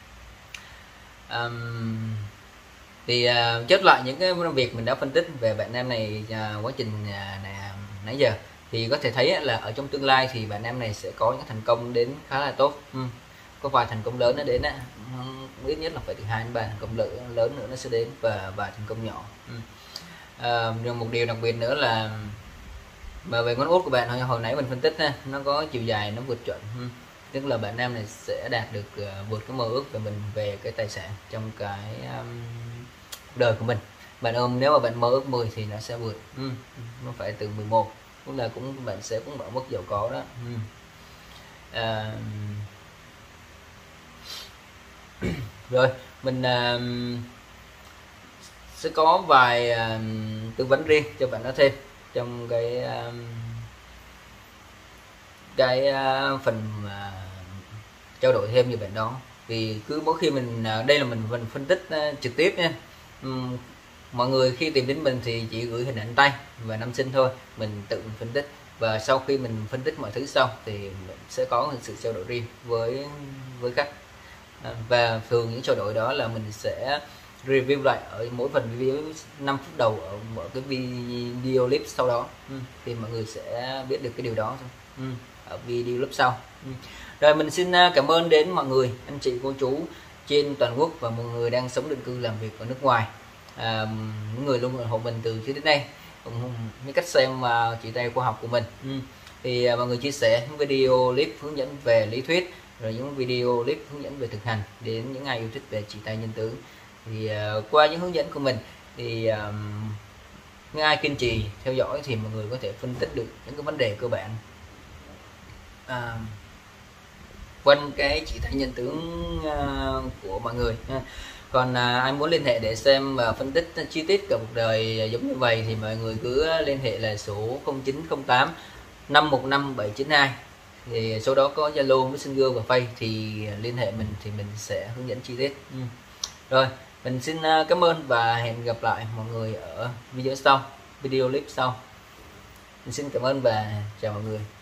Thì chốt lại những cái việc mình đã phân tích về bạn nam này quá trình nãy giờ, thì có thể thấy là ở trong tương lai thì bạn nam này sẽ có những thành công đến khá là tốt. Có vài thành công lớn nó đến ít nhất là phải từ 2 đến 3 thành công lớn nữa nó sẽ đến, và vài thành công nhỏ. Rồi một điều đặc biệt nữa là về ngón út của bạn hồi nãy mình phân tích nó có chiều dài nó vượt chuẩn, tức là bạn nam này sẽ đạt được vượt cái mơ ước của mình về cái tài sản trong cái đời của mình. Nếu mà bạn mơ ước 10 thì nó sẽ vượt, nó phải từ 11, cũng là bạn sẽ cũng ở mức giàu có đó. Rồi mình sẽ có vài tư vấn riêng cho bạn nó thêm trong cái phần trao đổi thêm như bạn đó. Vì cứ mỗi khi mình đây là mình phân tích trực tiếp nha, mọi người khi tìm đến mình thì chỉ gửi hình ảnh tay và năm sinh thôi, mình tự phân tích, và sau khi mình phân tích mọi thứ xong thì mình sẽ có sự trao đổi riêng với khách. Và thường những trao đổi đó là mình sẽ review lại ở mỗi phần video 5 phút đầu ở mỗi cái video clip sau đó, thì mọi người sẽ biết được cái điều đó thôi ở video clip sau. Rồi mình xin cảm ơn đến mọi người, anh chị cô chú trên toàn quốc và mọi người đang sống định cư làm việc ở nước ngoài, những người luôn ủng hộ mình từ trước đến nay, những cách xem chỉ tay khoa học của mình. Thì mọi người chia sẻ những video clip hướng dẫn về lý thuyết, rồi những video clip hướng dẫn về thực hành đến những ai yêu thích về chỉ tay nhân tướng. Thì qua những hướng dẫn của mình thì những ai kiên trì theo dõi thì mọi người có thể phân tích được những cái vấn đề cơ bản quanh cái chỉ tay nhân tướng của mọi người. Còn ai muốn liên hệ để xem và phân tích chi tiết cả cuộc đời giống như vậy thì mọi người cứ liên hệ là số 0908 515 792, thì số đó có Zalo, Messenger và Face, thì liên hệ mình thì mình sẽ hướng dẫn chi tiết. Rồi mình xin cảm ơn và hẹn gặp lại mọi người ở video clip sau. Mình xin cảm ơn và chào mọi người.